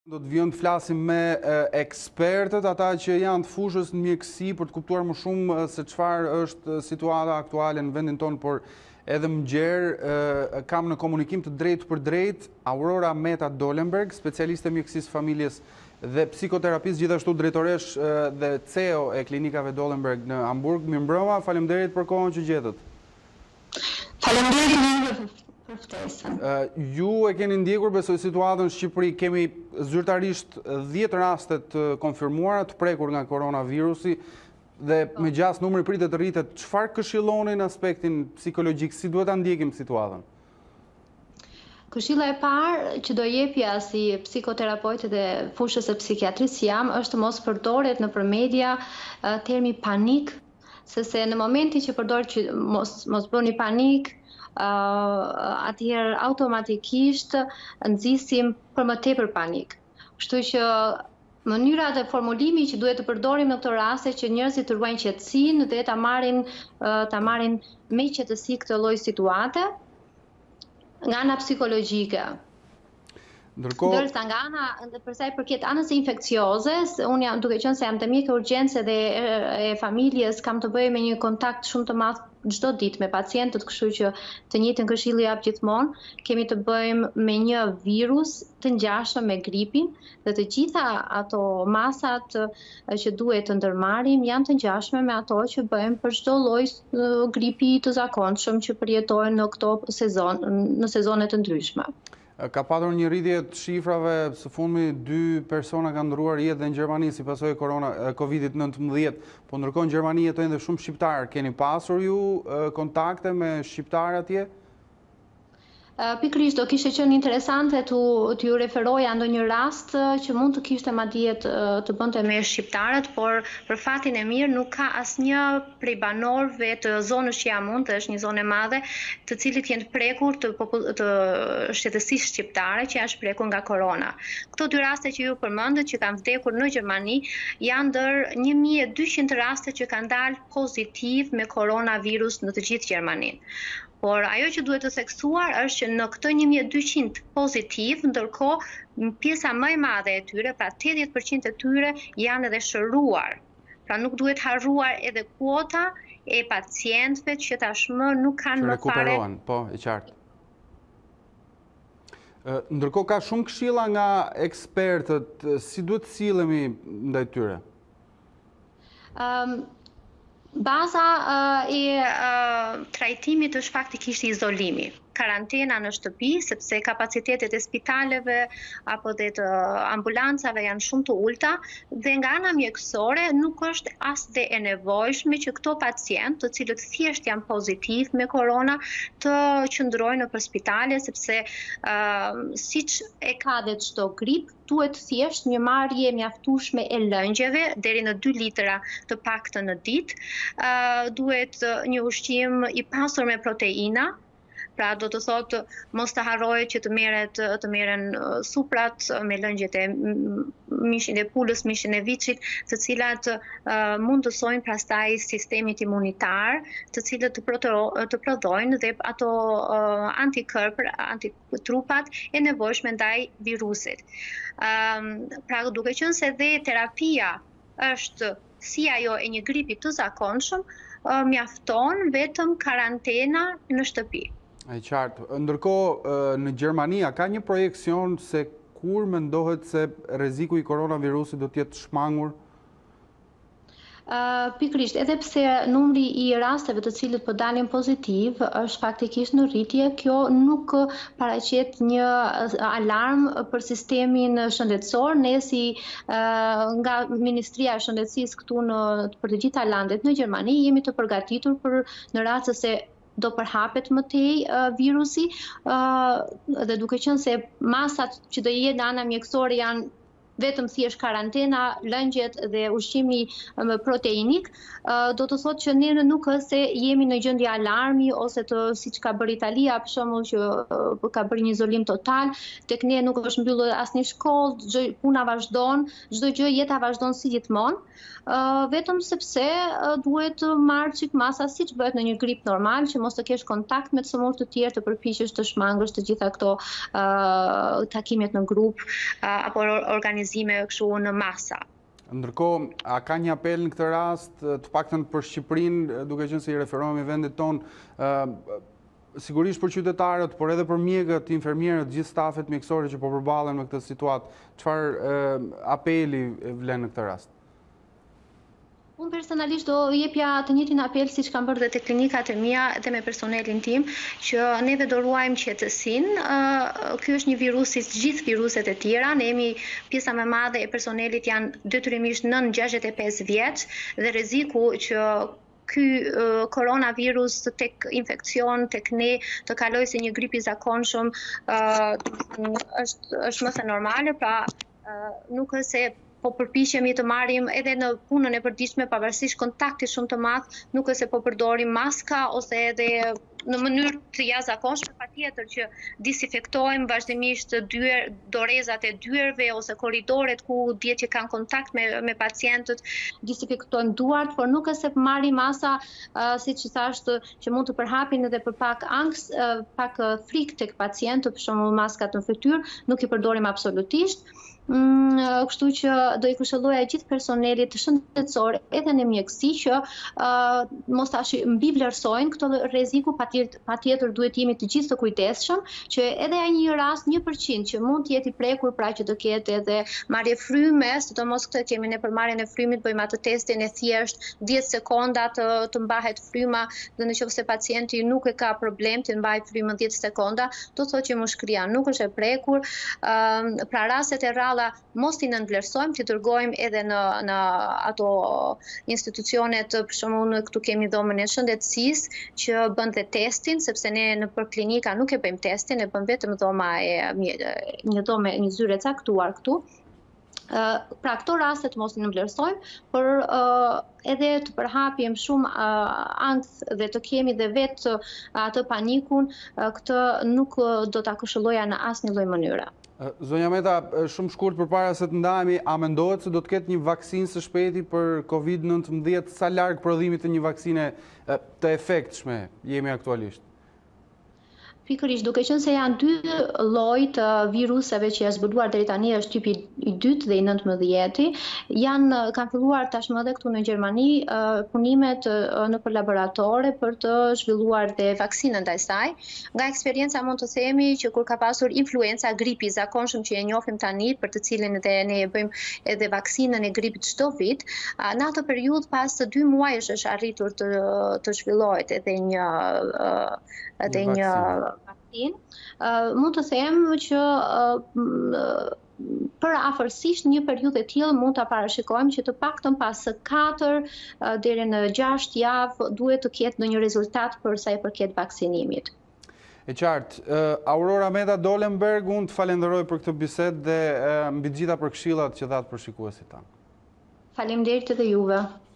Do të vjen të flasim me ekspertët, ata që janë të fushës në mjekësi për të kuptuar më shumë se çfarë është situata aktuale në vendin tonë, por edhe më gjerë kam në komunikim të drejtë për drejtë Aurora Meta Dolenberg, specialiste mjekësisë familjes dhe psikoterapistë, gjithashtu drejtoresh dhe CEO e klinikave Dolenberg në Hamburg. Mirëmbrëma, faleminderit për kohën që gjetët. Faleminderit për ftesën. Ju e keni ndjekur besoj situatën në Shqipëri, kemi zyrtarisht 10 raste të konfirmuara të prekur nga koronavirusi dhe me gjas numri pritet të rritet. Çfarë këshilloni në aspektin psikologjik, si duhet ta ndjekim situatën? Këshilla e parë që do jepja si psikoterapeut dhe fushës së psikiatrisë jam është mos përdoret nëpër media termi panik, sepse në momentin që përdor që mos bëni panik, atëherë automatikisht nxisim për më tepër panik. Kështu që mënyra dhe formulimi që duhet të përdorim në këto raste që njerëzit të ruajnë qetësinë dhe ta marrin me qetësi këtë lloj situate nga ana psikologjike. Ndërsa nga ana për sa i përket anës infektioze, unë jam duke qenë se jam te mjekë urgjence dhe e familjes, kam të bëj me një kontakt shumë të madh çdo ditë me pacientët, kështu që të njëjtën këshill i jap gjithmonë. Kemi të bëjmë me një virus të ngjashëm me gripin dhe të gjitha ato masat që duhet të ndërmarrim janë të ngjashme me ato që bëjmë për çdo lloj gripi të zakonshëm që përjetojnë në këto në sezone të ndryshme. Ka patur një rritje të shifrave, së fundmi 2 persona kanë ndruar jetë në Gjermani si pasojë Covid-19, po ndërkohë në Gjermani jetojnë dhe shumë shqiptarë. Keni pasur ju kontakte me shqiptarë atje? Pikërisht do kishte qenë interesante t'ju referoja ndonjë rast që mund të kishte madje të bënte me shqiptarët, por për fatin e mirë nuk ka asnjë prej banorëve të zonës që jam unë, të është një zonë e madhe, të cilët janë prekur të shtetësisë shqiptare që janë shprekur nga korona. Këto 2 raste që ju përmendët që kanë vdekur në Gjermani janë ndër 1200 raste që kanë dalë pozitiv me koronavirus në të gjithë Gjermaninë. Por ajo që duhet të theksuar është që në këtë 1200 pozitiv, ndërkohë pjesa më e madhe e tyre, pra 80% e tyre janë edhe shëruar. Pra nuk duhet harruar edhe kuota e pacientëve që tashmë nuk kanë më fare. Që rekuperohen, po, e qartë. Ndërkohë ka shumë këshilla nga ekspertët, si duhet të sillemi ndaj tyre? Baza e trajtimit është faktikisht izolimi. Karantena në shtëpi, sepse kapacitetet e spitaleve apo dhe të ambulancave janë shumë të ulta dhe nga ana mjekësore nuk është as dhe e nevojshme që këto pacientë, të cilët thjesht janë pozitiv me korona, të qëndrojnë nëpër spitale, sepse siç e ka dhe çdo grip, duhet thjesht një marrje mjaftueshme e lëngjeve deri në 2 litra të paktën në ditë, duhet një ushqim i pasur me proteina. Pra do të thotë mos të harrohet që të merren suprat me lëngjet e mishin e pulës, mishin e viçit, të cilat mund të sojnë pastaj sistemit imunitar, të cilët të prodhojnë dhe ato antitrupat e nevojshme ndaj virusit. Pra duke qenë se dhe terapia është si ajo e një gripi të zakonshëm, mjafton vetëm karantena në shtëpi. E qartë. Ndërkohë, në Gjermani, a ka një projekcion se kur mendohet se rreziku i koronavirusit do të jetë shmangur? Pikërisht, edhe pse numri i rasteve të cilët po dalin pozitiv është faktikisht në rritje, kjo nuk paraqet një alarm për sistemin shëndetësor. Ne si nga Ministria e Shëndetësisë këtu për të gjitha landet në Gjermani jemi të përgatitur për në rast se do përhapet më tej virusi dhe duke qenë se masat që do jetë në ana mjekësore janë vetëm thjesht karantena, lëngjet dhe ushqimi proteinik, do të thotë që ne nuk është se jemi në gjendje alarmi ose siç ka bërë Italia, për shembull që ka bërë një izolim total, tek ne nuk është mbyllur asnjë shkollë, puna vazhdon, çdo gjë, jeta vazhdon si gjithmonë, vetëm sepse duhet të marrë çik masa siç bëhet në një grip normal, që mos të kesh kontakt me të sëmurë të tjerë, të përpiqesh të shmangësh të gjitha këto takimet në grup apo organizime kështu në masa. Ndërkohë, a ka një apel në këtë rast, të paktën për Shqipërinë, duke qenë se i referohemi vendit tonë, sigurisht për qytetarët, por edhe për mjekët, infermierët, gjithë stafet mjekësore që po përballen me këtë situatë, çfarë apeli vlen në këtë rast? Unë personalisht do jepja të njëjtin apel siç kam bërë dhe te klinikat e mia dhe me personelin tim, që neve do ruajmë qetësinë. Ky është një virus si gjithë viruset e tjera. Ne jemi pjesa më e madhe e personelit janë detyrimisht nën 65 vjeç dhe rreziku që ky koronavirus tek infekcion, tek ne, të kaloj si një grip i zakonshëm, është më se normale, pra nuk është se po përpiqemi të marrim edhe në punën e përditshme pavarësisht kontaktit shumë të madh, nuk është se po përdorim maska ose edhe në mënyrë të jashtëzakonshme, patjetër që disinfektojmë vazhdimisht dorezat e dyerve ose korridoret ku dihet që kanë kontakt me pacientët, disinfektojmë duart, por nuk është se marrim masa siç thash që mund të përhapin edhe për pak pak frikë tek pacientët, për shembull maskat në fytyrë, nuk i përdorim absolutisht. Kështu që do i këshilloja gjithë personelit shëndetësor edhe në mjekësi që mos ta mbi vlerësojnë këtë rreziku, patjetër duhet jemi të gjithë të kujdesshëm që edhe ai një rast 1% që mund të jetë i prekur, pra që do ketë edhe marrje fryme, sidomos këtë kemi ne për marrjen e frymit, bëjmë atë testin e thjesht 10 sekonda të mbahet fryma, dhe nëse pacienti nuk e ka problem të mbajë frymën 10 sekonda, do thotë që mushkëria nuk është e prekur. Pra rastet e rralla mos i nënvlerësojmë, të dërgojmë edhe në ato institucionet, për shembull këtu kemi dhomën e shëndetësisë që bën dhe testin, sepse ne nëpër klinika nuk e bëjmë testin, ne bëm vetëm një dhomë, një zyrë e caktuar këtu. Pra këto raste mos i nënvlerësojmë, por edhe të përhapjem shumë ankth dhe të kemi dhe vetë atë panikun, këtë nuk do ta këshilloja në asnjë lloj mënyre. Zonja Meta, shumë shkurt përpara se të ndahemi, a mendohet se do të ketë një vaksinë së shpejti për COVID-19? Sa larg prodhimit të një vaksine të efektshme jemi aktualisht? Pikërisht, duke qenë se janë dy lloj të viruseve që janë zbuluar deri tani, është tipi i 2 dhe i 19, kanë filluar tashmë edhe këtu në Gjermani punimet nëpër laboratore për të zhvilluar dhe vaksinën ndaj saj. Nga eksperienca mund të themi që kur ka pasur influenca, gripi i zakonshëm që e njohim tani, për të cilin edhe ne e bëjmë edhe vaksinën e gripit çdo vit, në atë periudhë pas 2 muajsh është arritur të zhvillohet edhe një vaksinë. Mund të them që për afërsisht një periudhë e tillë mund ta parashikojmë që të paktën pas 4 deri në 6 javë duhet të ketë ndonjë rezultat për sa i përket vaksinimit. E qartë, Aurora Meta Dolenberg, unë të falenderoj për këtë bisedë dhe mbi të gjitha për këshillat që dhat për shikuesit tanë. Faleminderit edhe juve.